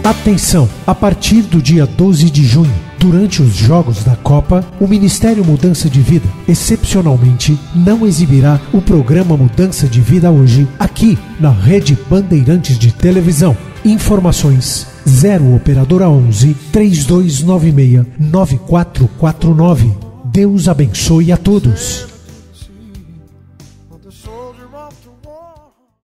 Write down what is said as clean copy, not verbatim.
Atenção! A partir do dia 12 de junho, durante os Jogos da Copa, o Ministério Mudança de Vida, excepcionalmente, não exibirá o programa Mudança de Vida Hoje, aqui na Rede Bandeirantes de Televisão. Informações 0 Operadora 11 3296 9449. Deus abençoe a todos.